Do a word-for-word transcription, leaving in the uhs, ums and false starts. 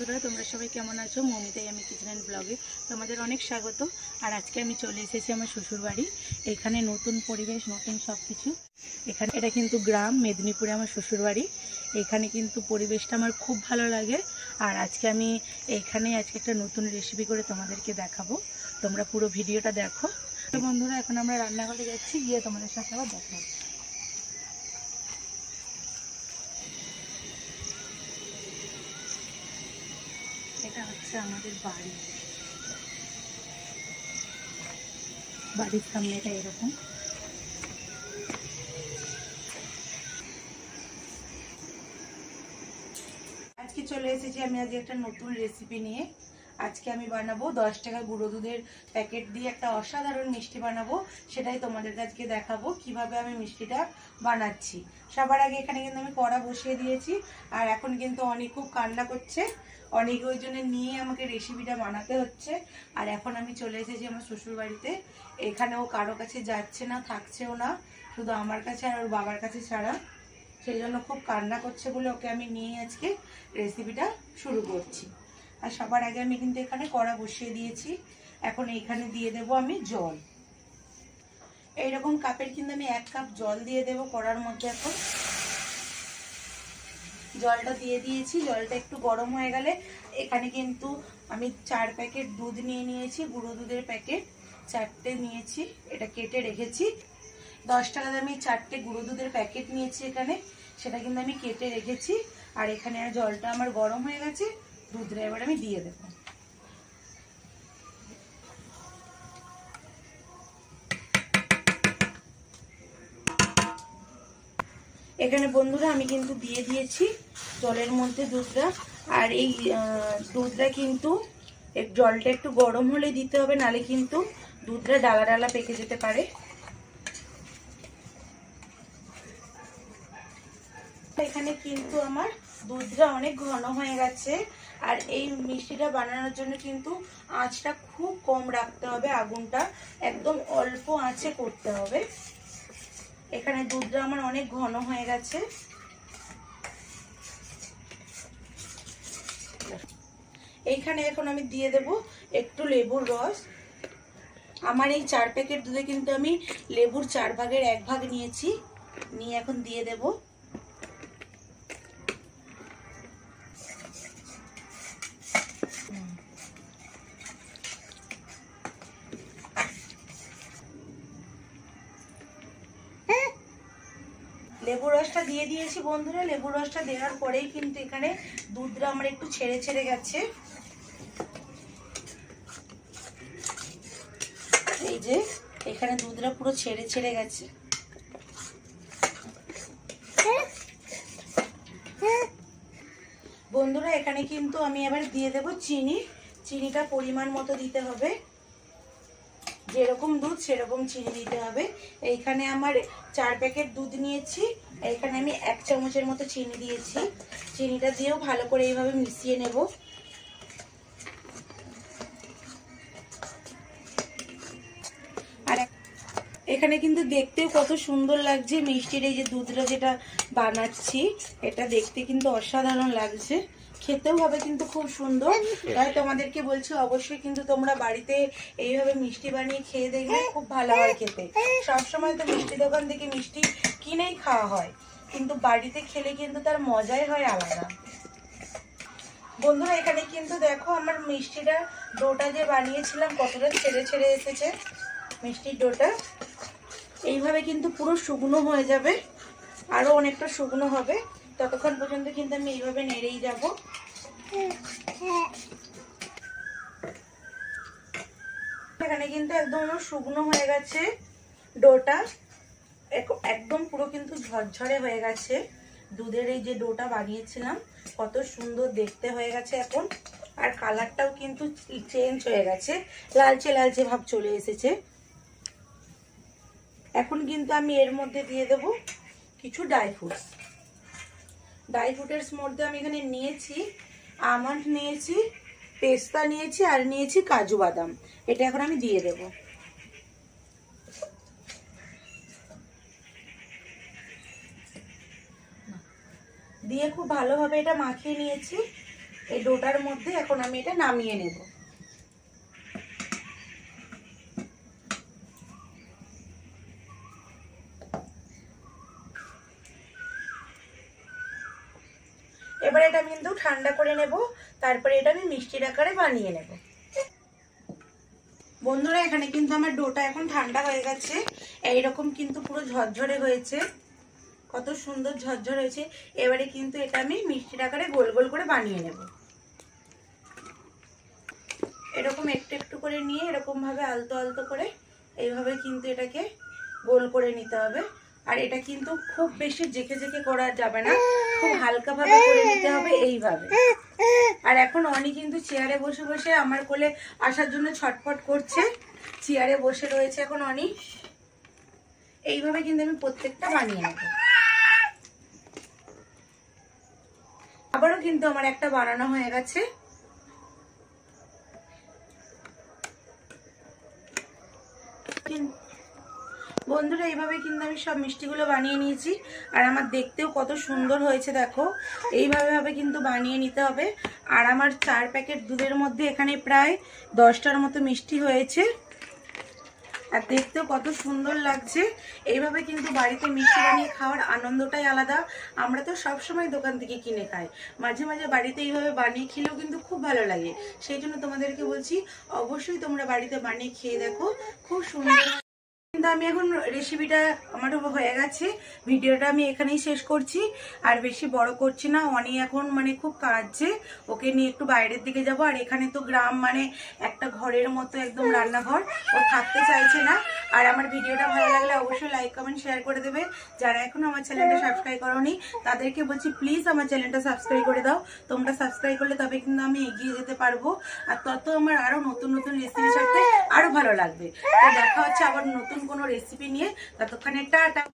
বন্ধুরা, তোমরা সবাই কেমন আছো? মমিতাই আমি কিচেন অ্যান্ড ব্লগে তোমাদের অনেক স্বাগত। আর আজকে আমি চলে এসেছি আমার শ্বশুর বাড়ি। এখানে নতুন পরিবেশ, নতুন সব কিছু। এখানে এটা কিন্তু গ্রাম মেদিনীপুরে আমার শ্বশুর বাড়ি। এখানে কিন্তু পরিবেশটা আমার খুব ভালো লাগে। আর আজকে আমি এখানে আজকে একটা নতুন রেসিপি করে তোমাদেরকে দেখাবো। তোমরা পুরো ভিডিওটা দেখো। তো বন্ধুরা, এখন আমরা রান্নাঘরে যাচ্ছি, গিয়ে তোমাদের সাথে আবার দেখা হবে। এটা হচ্ছে আমাদের বাড়ি। বাড়ির সামনেটা এরকম। আজকে চলে এসেছি আমি আজকে একটা নতুন রেসিপি নিয়ে। আজকে আমি বানাবো দশ টাকা গুঁড়ো দুধের প্যাকেট দিয়ে একটা অসাধারণ মিষ্টি বানাবো। সেটাই তোমাদের কাছে দেখাবো কিভাবে আমি মিষ্টিটা বানাচ্ছি। সবার আগে এখানে কিন্তু আমি কড়া বসিয়ে দিয়েছি। আর এখন কিন্তু অনেক খুব কান্না করছে, অনেক ওই জন্য নিয়ে আমাকে রেসিপিটা বানাতে হচ্ছে। আর এখন আমি চলে এসেছি আমার শ্বশুর বাড়িতে। এখানেও কারো কাছে যাচ্ছে না, থাকছেও না, শুধু আমার কাছে আর ওর বাবার কাছে ছাড়া। সেই জন্য খুব কান্না করছে বলে ওকে আমি নিয়ে আজকে রেসিপিটা শুরু করছি। আর সবার আগে আমি কিন্তু এখানে কড়া বসিয়ে দিয়েছি। এখন এইখানে দিয়ে দেব আমি জল। এইরকম কাপের কিন্তু আমি এক কাপ জল দিয়ে দেব কড়ার মধ্যে। এখন জলটা দিয়ে দিয়েছি। জলটা একটু গরম হয়ে গেলে এখানে কিন্তু আমি চার প্যাকেট দুধ নিয়ে নিয়েছি, গুঁড়ো দুধের প্যাকেট চারটে নিয়েছি, এটা কেটে রেখেছি। দশ টাকা দামি চারটে গুঁড়ো দুধের প্যাকেট নিয়েছি এখানে, সেটা কিন্তু আমি কেটে রেখেছি। আর এখানে জলটা আমার গরম হয়ে গেছে, দুধটা এবার আমি দিয়ে দেব। এখানে বন্ধুরা আমি কিন্তু দিয়ে দিয়েছি জলের মধ্যে দুধটা। আর এই দুধটা কিন্তু জলটা একটু গরম হলে দিতে হবে, নালে কিন্তু দুধটা ডালা ডালা পেকে যেতে পারে। এখানে কিন্তু আমার দুধটা অনেক ঘন হয়ে গেছে। আর এই মিষ্টিটা বানানোর জন্য কিন্তু আঁচটা খুব কম রাখতে হবে, আগুনটা একদম অল্প আঁচে করতে হবে। এখানে দুধটা আমার অনেক ঘন হয়ে গেছে। এইখানে এখন আমি দিয়ে দেব একটু লেবুর রস। আমার এই চার প্যাকেট দুধে কিন্তু আমি লেবুর চার ভাগের এক ভাগ নিয়েছি, নিয়ে এখন দিয়ে দেব। লেবুর রসটা দিয়ে দিয়েছি বন্ধুরা। লেবুর রসটা দেওয়ার পরেই কিন্তু এখানে দুধটা আমার একটু ছেড়ে ছেড়ে গেছে। এই যে এখানে দুধটা পুরো ছেড়ে ছেড়ে গেছে। বন্ধুরা, এখানে কিন্তু আমি এবার দিয়ে দেব চিনি। চিনিটা পরিমাণ মতো দিতে হবে, যেরকম দুধ সেরকম চিনি দিতে হবে। এইখানে আমার চার প্যাকেট দুধ নিয়েছি, এখানে আমি এক চামচের মতো চিনি দিয়েছি। চিনিটা দিয়েও ভালো করে এইভাবে মিশিয়ে নেব। আর এখানে কিন্তু দেখতেও কত সুন্দর লাগছে মিষ্টির এই যে দুধটা যেটা বানাচ্ছি, এটা দেখতে কিন্তু অসাধারণ লাগছে, খেতেও হবে কিন্তু খুব সুন্দর। তাই তোমাদেরকে বলছি অবশ্যই কিন্তু তোমরা বাড়িতে এইভাবে মিষ্টি বানিয়ে খেয়ে দেখবে, খুব ভালো হয় খেতে। সবসময় তো মিষ্টি দোকান থেকে মিষ্টি কিনেই খাওয়া হয়, কিন্তু বাড়িতে খেলে কিন্তু তার মজাই হয় আলাদা। বন্ধুরা, এখানে কিন্তু দেখো আমার মিষ্টিটা ডোটা যে বানিয়েছিলাম কতটা ছেড়ে ছেড়ে এসেছে মিষ্টির ডোটা। এইভাবে কিন্তু পুরো শুকনো হয়ে যাবে, আরো অনেকটা শুকনো হবে, ততক্ষণ পর্যন্ত কিন্তু আমি এইভাবে নেড়েই যাব। এখানে কিন্তু একদম শুকনো হয়ে গেছে ডোটা, একদম পুরো কিন্তু ঝরঝরে হয়ে গেছে। দুধের এই যে ডোটা বানিয়েছিলাম কত সুন্দর দেখতে হয়ে গেছে এখন। আর কালারটাও কিন্তু চেঞ্জ হয়ে গেছে, লালচে লালচে ভাব চলে এসেছে। এখন কিন্তু আমি এর মধ্যে দিয়ে দেব কিছু ড্রাই ফ্রুটস। ড্রাই ফ্রুটের মধ্যে আমি এখানে নিয়েছি আমন্ড, নিয়েছি পেস্তা, নিয়েছি আর নিয়েছি কাজু বাদাম। এটা এখন আমি দিয়ে দেব। দিয়ে খুব ভালোভাবে এটা মাখিয়ে নিয়েছি। এই ডোটার মধ্যে এখন আমি এটা নামিয়ে নেব। এবার এটা আমি কিন্তু ঠান্ডা করে নেব, তারপরে এটা আমি মিষ্টির আকারে বানিয়ে নেব। বন্ধুরা এখানে কিন্তু আমার ডোটা এখন ঠান্ডা হয়ে গেছে, এইরকম কিন্তু পুরো ঝরঝরে হয়েছে, কত সুন্দর ঝরঝর হয়েছে। এবারে কিন্তু এটা আমি মিষ্টির আকারে গোল গোল করে বানিয়ে নেব। এরকম একটু একটু করে নিয়ে এরকম ভাবে আলতো আলতো করে এইভাবে কিন্তু এটাকে গোল করে নিতে হবে। আর এটা কিন্তু খুব বেশি জেকে জেকে করা যাবে না, খুব হালকা ভাবে করে নিতে হবে এইভাবে। আর এখন অনি কিন্তু চেয়ারে বসে বসে আমার কোলে আসার জন্য ছটফট করছে, চেয়ারে বসে রয়েছে এখন অনি। এইভাবে কিন্তু আমি প্রত্যেকটা বানিয়ে নেব। আবারও কিন্তু আমার একটা বানানো হয়ে গেছে। বন্ধুরা এইভাবে কিন্তু আমি সব মিষ্টিগুলো বানিয়ে নিয়েছি, আর আমার দেখতেও কত সুন্দর হয়েছে দেখো। এইভাবে ভাবে কিন্তু বানিয়ে নিতে হবে। আর আমার চার প্যাকেট দুধের মধ্যে এখানে প্রায় দশটার মতো মিষ্টি হয়েছে, আর দেখতেও কত সুন্দর লাগছে। এইভাবে কিন্তু বাড়িতে মিষ্টি বানিয়ে খাওয়ার আনন্দটাই আলাদা। আমরা তো সব সময় দোকান থেকে কিনে খাই, মাঝে মাঝে বাড়িতে এইভাবে বানিয়ে খেলেও কিন্তু খুব ভালো লাগে। সেই জন্য তোমাদেরকে বলছি অবশ্যই তোমরা বাড়িতে বানিয়ে খেয়ে দেখো, খুব সুন্দর। কিন্তু আমি এখন রেসিপিটা আমার হয়ে গেছে, ভিডিওটা আমি এখানেই শেষ করছি, আর বেশি বড় করছি না। অনি এখন মানে খুব কাঁদছে, ওকে নিয়ে একটু বাইরের দিকে যাব। আর এখানে তো গ্রাম মানে একটা ঘরের মতো একদম রান্নাঘর, ও থাকতে চাইছে না। আর আমার ভিডিওটা ভালো লাগলে অবশ্যই লাইক কমেন্ট শেয়ার করে দেবে। যারা এখনো আমার চ্যানেলটা সাবস্ক্রাইব করোনি তাদেরকে বলছি প্লিজ আমার চ্যানেলটা সাবস্ক্রাইব করে দাও। তোমরা সাবস্ক্রাইব করলে তবে কিন্তু আমি এগিয়ে যেতে পারবো, আর তত আমার আরো নতুন নতুন রেসিপি ছাড়তে আরো ভালো লাগবে। তো দেখা হচ্ছে আবার নতুন কোনো রেসিপি নিয়ে, ততক্ষণে টাটা।